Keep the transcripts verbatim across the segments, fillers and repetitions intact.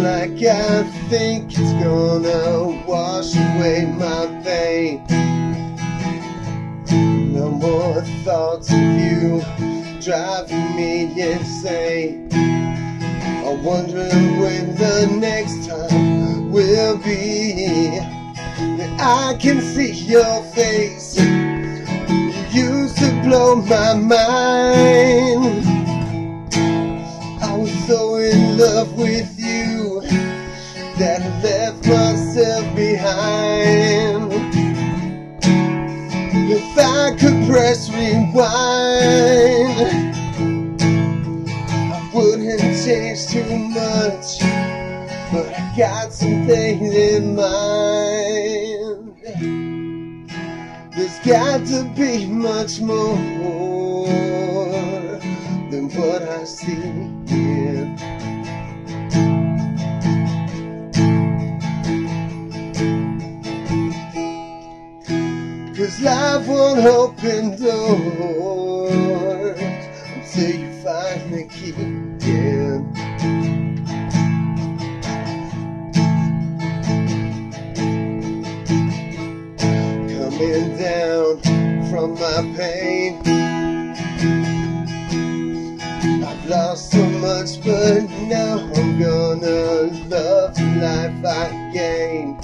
like I think it's gonna wash away my pain. No more thoughts of you driving me insane. I'm wondering when the next time will be that I can see your face. You used to blow my mind. I was so in love with you that I left myself behind. If I could press rewind, I wouldn't change too much, but I got some things in mind. There's got to be much more than what I see here. Cause life won't open doors until you find the key, yeah. Coming down from my pain, I've lost so much, but now I'm gonna love the life I gained.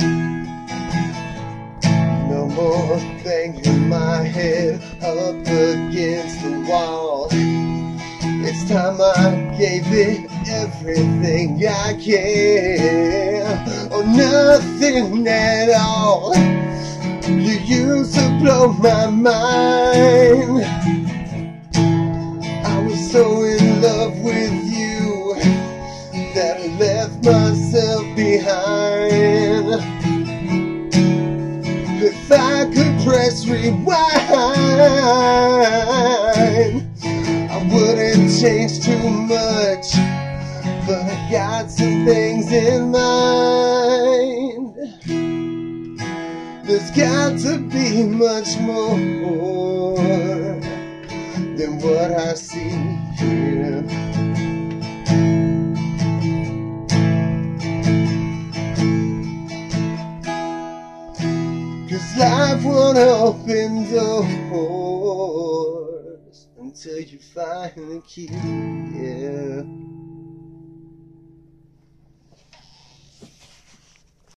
No more banging my head up against the wall. It's time I gave it everything I can, or nothing at all. You used to blow my mind. I was so in love with you that I left myself behind. If I could press rewind, I wouldn't change too much, but I got some things in mind. There's got to be much more than what I see here. Cause life won't open doors until you find the key, yeah.